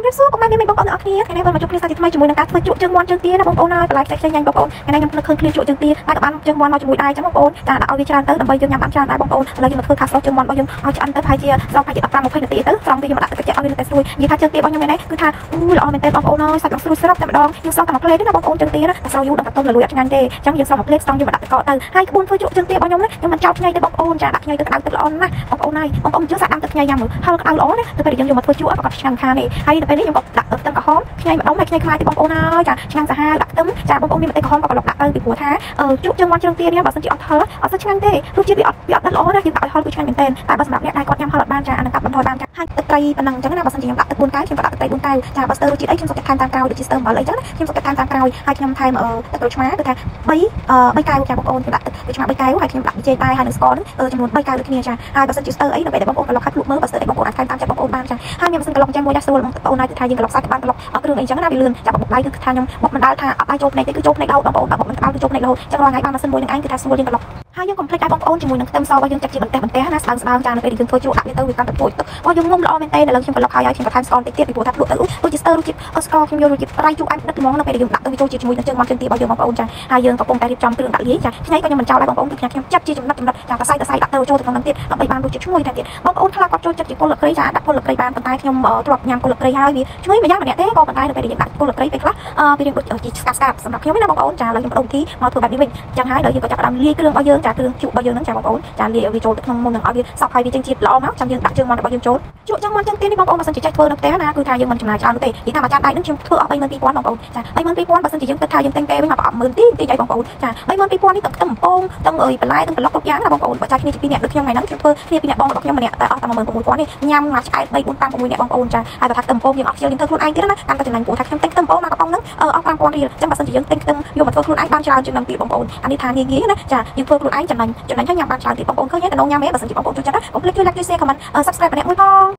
រៀបសួរកុំឲ្យមានបងប្អូនទាំងអស់គ្នាថ្ងៃនេះមកជួបគ្នាសាជាថ្មីជាមួយនឹងការធ្វើជក់ជើងមាន់ជើងទាណាបងប្អូនហើយបន្លែផ្សេងៗញ៉ាំបងប្អូនថ្ងៃនេះខ្ញុំឃើញឃ្លៀបជក់ជើងទាហើយក៏បានជើងមាន់មកជាមួយដែរចឹងបងប្អូនចាដាក់ឲ្យវាច្រើនទៅដើម្បីយើងញ៉ាំបានច្រើនដែរបងប្អូនឥឡូវយើងមកធ្វើខាស្រុកជើងមាន់របស់យើងឲ្យឆ្អិនទៅប្រហែលជាស្រង់ប្រហែលជា15-20នាទីទៅស្រង់វាយើងមកដាក់ទឹកត្រជាក់ឲ្យវាទៅស្រួយនិយាយថាជើងទារបស់ខ្ញុំនេះគឺថាល្អមែនទេបងប្អូនហើយសាច់ស្រួយស្រាប់តែម្ដងយើងស្រង់តែមួយផ្លេតទេណាបងប្អូនជើងទាណាតែស្រង់យូរដល់បន្ទន់លលួយអត់ឆ្ងាញ់ទេចឹងយើងស្រង់មួយផ្លេតស្រង់យើងមកដាក់ទឹកកកទៅហើយក្បួនធ្វើជក់ជើងទារបស់ខ្ញុំនេះខ្ញុំមិនចោលខ្ញីទេបងប្អូនចាដាក់ខ្ញីទៅក្តៅទឹកល្អណាស់បងប្អូនហើយបងប្អូនយើងសាកដាំទឹកខ្ញីញ៉ាំមើលហឹលក្តៅល្អណាទៅពេលយើងយកមកធ្វើជក់ប្រកបឆ្ងាញ់ខាននេះហើយទៅពេលនេះខ្ញុំក៏ដាក់ទឹកក្រហមខ្ញីម្ដងហើយខ្ញីខ្លាយទៅបងប្អូនហើយចាឆ្ងាញ់សាហាវដាក់ខ្ទឹមចាបងប្អូនមានម្ទេសក្រហមក៏ប្រឡប់ដាក់ទៅពីព្រោះថាជក់ជើងមាន់ជើងទានេះបើសិនជាអត់ហឹលអត់សូវឆ្ងាញ់ទេរសជាតិវាអត់ល្អណាស់យើងដាក់ឲ្យហឹលគឺឆ្ងាញ់មែនទែនតែបើសម្រាប់អ្នកដែលគាត់ញ៉ាំហឹលអត់បានចាអានឹងកាត់បន្ថយបានចាហើយទឹកត្រីប៉ុណ្ណឹងអញ្ចឹងណាបើសិនជាខ្ញុំដាក់ទឹក4កែវខ្ញុំក៏ដាក់ទឹកត្រី4កែវចាបើស្ទើររសជាតិអីខ្ញុំសុខចិត្តថែមតាមក្រោយដូចជាស្ទើរអំបិលអីចឹងណាខ្ញុំសុខចិត្តថែមតាមក្រោយហើយខ្ញុំថែមទឹកក្រូចឆ្មាគឺថា3កែវចាបងប្អូនខ្ញុំដាក់ទឹកក្រូចឆ្មា3កែវហើយខ្ញុំដាក់ប៊ីចេងតែហើយនឹងស្ករនឹងចំនួន3កែវដូចគ្នាចាហើយបើសិនជាស្ទើរអីនៅពេលដែលបងប្អូនប្រឡប់ខាត់ភ្លុកមើលបើស្ទើរអីបងប្អូនអាចថែមតាមចិត្តបងប្អូនបានចាហើយខ្ញុំមិនសិនប្រឡប់ចាំមួយដាស់ស្រួលបងប្អូនណាគឺថាយើងប្រឡប់សាច់បានប្រឡប់គ្រឿងអីចឹងណាវាលឿនចាបងប្អូនដៃគឺថាខ្ញុំមកមិនដាល់ថាអត់ដៃចូលភ្នែកទេគឺចូលភ្នែករហូតបងប្អូនបើមកមិនដាល់គឺចូលភ្នែករហូតចឹងរាល់ថ្ងៃបានម៉ាស៊ីនមួយនឹងឯងគឺថាស្រួលយើងប្រឡប់ហើយយើងកុំភ្លេចដែរបងប្អូនជាមួយនឹងខ្ទឹមសរបស់យើងចាក់ជាបន្ទះណាស្ដើងចានៅពេលដែលយើងធ្វើជ្រក់ដាក់វាទៅវាកាន់តែពុយទឹករបស់យើងងុំល្អមែនទេឥឡូវខ្ញុំប្រឡប់ហើយខ្ញុំបន្ថែមស្ករបន្តិចទៀតពីព្រោះថាភ្លក់ទៅដូចជាស្ទើររសជាតិស្ករខ្ញុំយករសជាតិប្រៃជូរអែមដិតល្មមនៅពេលដែលយើងដាក់ទៅវាចូលជាមួយនឹងជើងមាន់ជើងទារបស់យើងបងប្អូនចាហើយយើងកំពុងតែរៀបចំគ្រឿងដាក់លាយចាខ្ញីក៏ខ្ញុំមិនចោលដែរបងប្អូនគឺខ្ញុំចាត់ជាចំណិតចាតសៃដាក់ទៅចូលទៅក្នុងនឹងទៀតដើម្បីបានរសជាតិឈ្ងុយតែទៀតបងប្អូនខ្លះគាត់ចូលចិត្តជាគល់លក្ខីចាដាក់គល់លក្ខីបានប៉ុន្តែខ្ញុំធ្លាប់ញ៉ាំគល់លក្ខីហើយវាឈ្ងុយមួយយ៉ាងម្នាក់ទេក៏ប៉ុន្តែនៅពេលដែលយើងដាក់គល់លក្ខីពេលខ្លះវារៀងដូចជាស្កាប់សម្រាប់ខ្ញុំណាបងប្អូនចាឥឡូវខ្ញុំបដូរវិធីមកធ្វើបែបនេះវិញចឹងហើយឥឡូវយើងក៏ចាប់ផ្ដើមលាយគ្រឿងរបស់យើងចាគ្រឿងជក់របស់យើងហ្នឹងចាបងប្អូនចាលាយវាចូលទៅក្នុងមុននឹងឲ្យវាសប់ហើយវាចេញជាតិល្អមកចាំយើងដាក់ជើងមាន់របស់យើងចូលជក់ជើងមាន់ជើងទានេះបងប្អូនបើសិនជាចេះធ្វើនៅផ្ទះណាគឺថាយើងមិនចំណាយច្រើនទេនិយាយថាមួយចានដៃនឹងខ្ញុំធ្វើអស់32000បងប្អូនចា32000បើសិនជាយើងគិតថាយើងទិញគេវិញមកប្រហែល10000ទីអីបងប្អូនចា32000នេះទឹកខ្ទឹមបំពងទាំងបន្លែទាំងប្លុកគ្រប់យ៉ាងណាបងប្អូនបើចាយគ្នាជា2នាក់ដូចខ្ញុំថ្ងៃហ្នឹងខ្ញុំធ្វើគ្នា2នាក់បងរបស់ខ្ញុំម្នាក់តែអស់តែ16000នេះញ៉ាំមួយឆ្អែត3 4 5 6នាក់បងប្អូនចាហើយបើថាខ្ទឹមបំពងយើងអត់ខ្ជិលយើងធ្វើខ្លួនឯងទៀតណាកាន់តែចំណេញព្រោះថាខ្ញុំទិញខ្ទឹមបំពងមកកំប៉ុងហ្នឹងអស់5000រៀលចឹងបើសិនជាយើងទិញខ្ទឹមយកមកធ្វើខ្លួនឯងបានច្រើនជាងនឹងទៀតបងប្អូនអានេះថាងាយណាចាយើងធ្វើខ្លួនឯងចំណេញហើយញ៉ាំបានច្រើនទៀតបងប្អូនឃើញទេតំណងញ៉ាំទេបើសិនជាបងប្អូនចូលចិត្តកុំភ្លេចជួយ like ជួយ share comment subscribe ម្នាក់មួយផង